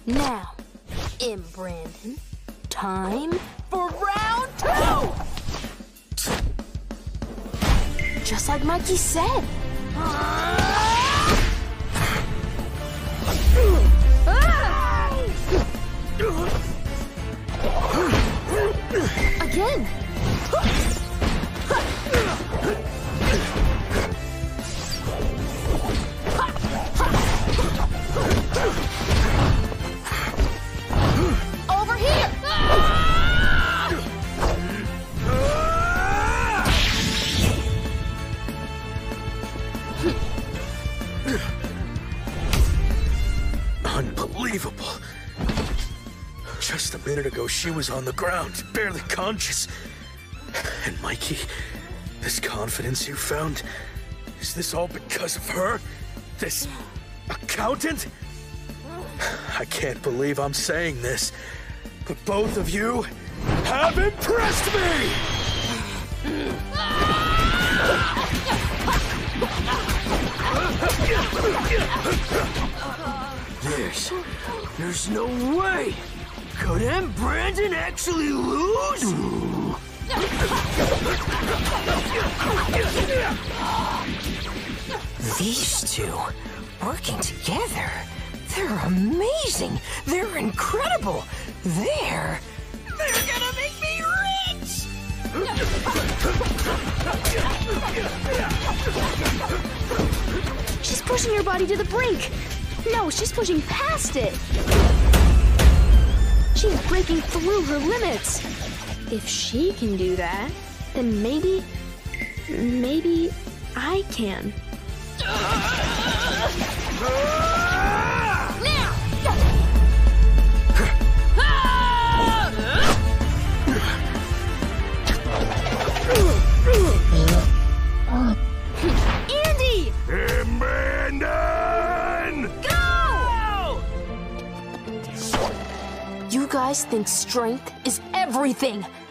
Now, Brandon, time for round 2! Just like Mikey said. Again. Over here. Unbelievable. Just a minute ago, she was on the ground, barely conscious. And Mikey, this confidence you found, is this all because of her? This accountant? I can't believe I'm saying this, but both of you have impressed me! There's no way! Could Brandon actually lose? These two working together. They're amazing. They're incredible. They're gonna make me rich! She's pushing her body to the brink. No, she's pushing past it. She's breaking through her limits. If she can do that, then maybe I can. Andy! Brandon! Go! You guys think strength is everything.